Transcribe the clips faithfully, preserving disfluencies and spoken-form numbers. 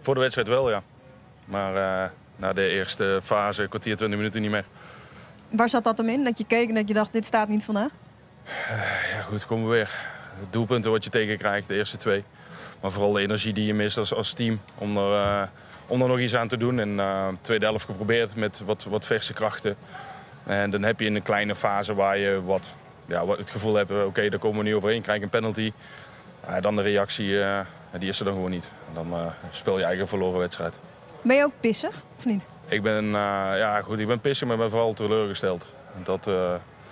Voor de wedstrijd wel, ja. Maar uh, na de eerste fase, kwartier, twintig minuten niet meer. Waar zat dat hem in? Dat je keek en dat je dacht, dit staat niet vandaag? Uh, ja goed, komen we weer. De doelpunten wat je tegenkrijgt, de eerste twee. Maar vooral de energie die je mist als, als team om er, uh, om er nog iets aan te doen. En uh, tweede helft geprobeerd met wat, wat verse krachten. En dan heb je in een kleine fase waar je wat, ja, wat het gevoel hebt, oké, okay, daar komen we niet overheen, krijg ik een penalty. Uh, dan de reactie, uh, die is er dan gewoon niet. Dan uh, speel je eigenlijk een verloren wedstrijd. Ben je ook pissig, of niet? Ik ben, uh, ja, goed, ik ben pissig, maar ik ben vooral teleurgesteld. Dat, uh,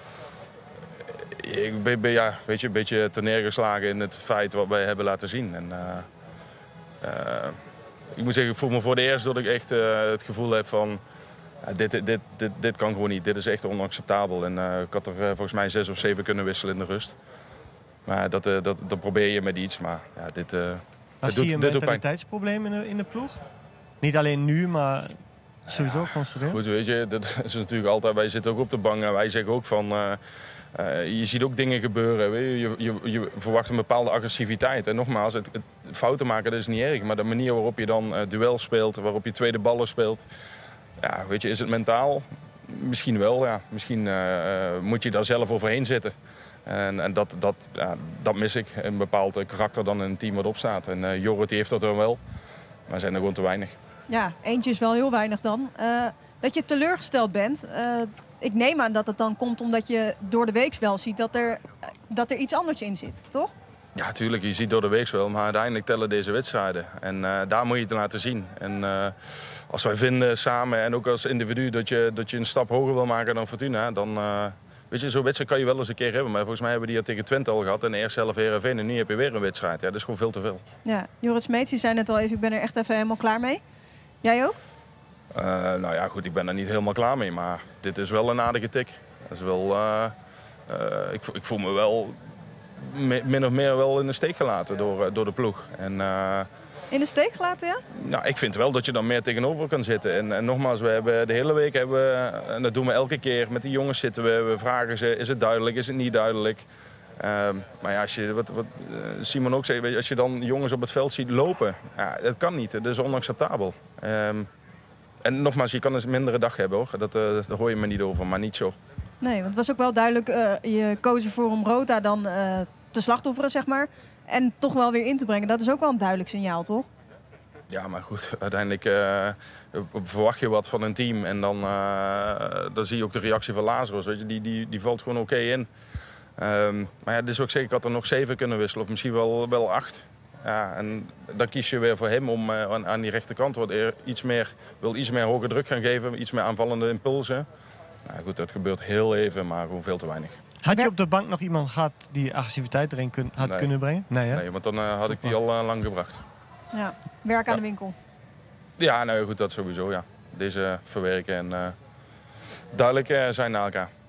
ik ben, ben ja, weet je, een beetje neergeslagen in het feit wat wij hebben laten zien. En, uh, uh, ik moet zeggen, ik voel me voor de eerst dat ik echt uh, het gevoel heb van... Uh, dit, dit, dit, dit kan gewoon niet, dit is echt onacceptabel. En uh, ik had er uh, volgens mij zes of zeven kunnen wisselen in de rust. Maar dat, uh, dat, dat probeer je met iets, maar ja, dit, uh, maar dit zie doet, je een dit mentaliteitsprobleem in de, in de ploeg? Niet alleen nu, maar sowieso ja, constateren? Goed, weet je, dat is natuurlijk altijd, wij zitten ook op de bank en wij zeggen ook van... Uh, uh, je ziet ook dingen gebeuren, weet je? Je, je, je verwacht een bepaalde agressiviteit. En nogmaals, het, het, fouten maken dat is niet erg, maar de manier waarop je dan uh, duel speelt, waarop je tweede ballen speelt... Ja, weet je, is het mentaal? Misschien wel, ja. Misschien uh, moet je daar zelf overheen zitten. En, en dat, dat, ja, dat mis ik, een bepaald karakter dan in een team wat opstaat. En uh, Jorrit heeft dat dan wel, maar zijn er gewoon te weinig. Ja, eentje is wel heel weinig dan. Uh, dat je teleurgesteld bent, uh, ik neem aan dat het dan komt omdat je door de week wel ziet dat er, uh, dat er iets anders in zit, toch? Ja, tuurlijk, je ziet door de week wel, maar uiteindelijk tellen deze wedstrijden. En uh, daar moet je het laten zien. En uh, als wij vinden samen en ook als individu dat je, dat je een stap hoger wil maken dan Fortuna, dan... Uh, weet je, zo'n wedstrijd kan je wel eens een keer hebben, maar volgens mij hebben we die tegen Twente al gehad. En de eerste helft Heerenveen en nu heb je weer een wedstrijd. Ja, dat is gewoon veel te veel. Ja, Jorrit Smeets zei net al even, ik ben er echt even helemaal klaar mee. Jij ook? Uh, nou ja, goed, ik ben er niet helemaal klaar mee, maar dit is wel een aardige tik. Dat is wel, uh, uh, ik, ik voel me wel min of meer wel in de steek gelaten door, door de ploeg. En, uh, in de steek gelaten, ja? Nou, ik vind wel dat je dan meer tegenover kan zitten. En, en nogmaals, we hebben de hele week, hebben we, en dat doen we elke keer, met die jongens zitten we, we vragen ze, is het duidelijk, is het niet duidelijk? Uh, maar ja, als je, wat, wat Simon ook zei, weet je, als je dan jongens op het veld ziet lopen, ja, dat kan niet, dat is onacceptabel. Um, en nogmaals, je kan een mindere dag hebben hoor, dat, uh, daar hoor je me niet over, maar niet zo. Nee, want het was ook wel duidelijk, uh, je koos ervoor om Roda dan uh, te slachtofferen, zeg maar. En toch wel weer in te brengen. Dat is ook wel een duidelijk signaal, toch? Ja, maar goed, uiteindelijk uh, verwacht je wat van een team. En dan, uh, dan zie je ook de reactie van Lazarus. Weet je, die, die, die valt gewoon oké okay in. Um, maar ja, dus ook zeker, ik had er nog zeven kunnen wisselen. Of misschien wel, wel acht. Ja, en dan kies je weer voor hem om uh, aan, aan die rechterkant wat iets meer, wil iets meer hoge druk gaan geven. Iets meer aanvallende impulsen. Nou goed, dat gebeurt heel even, maar gewoon veel te weinig. Had je op de bank nog iemand gehad die agressiviteit erin kun, had nee. kunnen brengen? Nee, hè? Nee, want dan uh, had ik die al uh, lang gebracht. Ja, werk aan ja. de winkel. Ja, nou goed, dat sowieso, ja. Deze verwerken en uh, duidelijk uh, zijn naar elkaar.